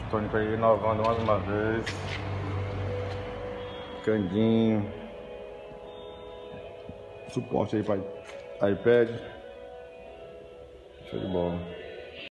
tônico aí inovando mais uma vez. Candinho. Suporte aí para iPad. Show de bola.